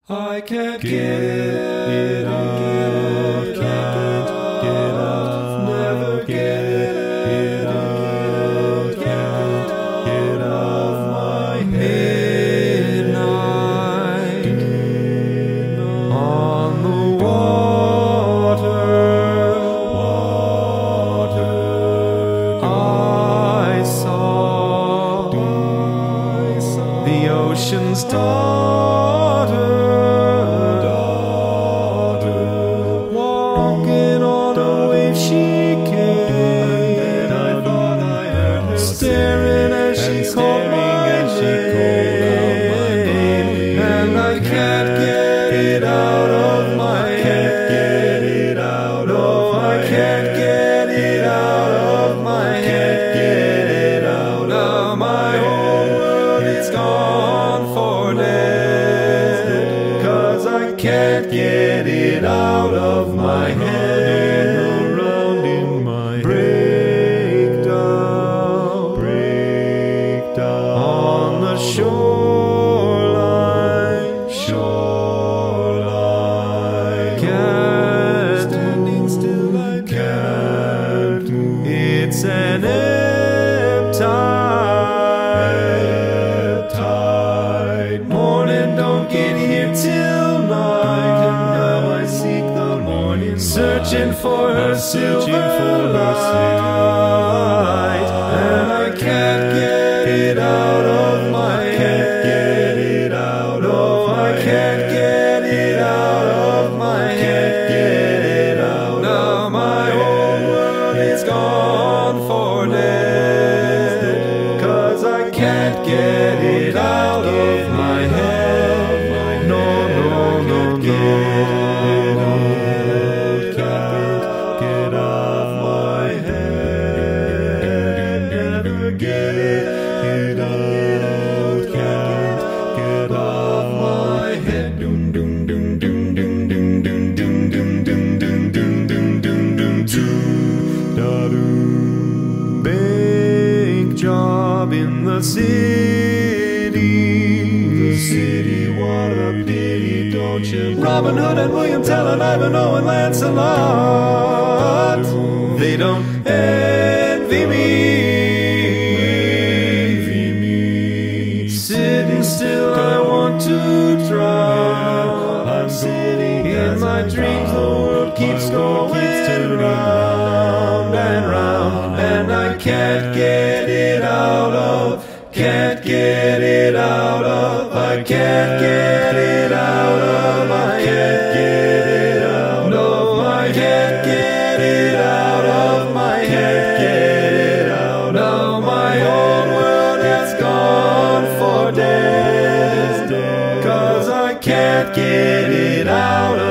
I can't get it out, can't get out, never get it out, can't get out my midnight on the water. I saw the ocean's daughter walking on a wave. She came, I thought I heard her staring as she called my name, and I can't get it out of my head. No, I can't get it out of my head. Now my whole world is gone for dead, 'cause I can't get it out of my head. Around in my breakdown on the shoreline, standing still, I can't move. It's an ebb tide. Morning don't get here till night, and now I seek the morning, searching for her silver light, and I can't get it out of my head. No, I can't get it out of my head. Now my whole world is gone for dead, 'cause I can't get it out of my head. No, no, no, no. Can't get off my head. Never get it out. Can't get off my head. Doom, doom, doom, doom, doom, doom, doom, doom, doom, doom, doom, doom, doom, doom, doom, doo-da-doo. Big job in the city. What a pity, don't you? Robin Hood and William Tell and Ivanhoe and Lancelot, they don't envy me. Sitting still, I want to drown. I'm sitting in my dreams, the world keeps going round and round, and I can't get it out of, can't get it out of, I can't get it out of, I can't get it out. No, I can't get it out of my head. Now my whole world has gone for dead, 'cause I can't get it out of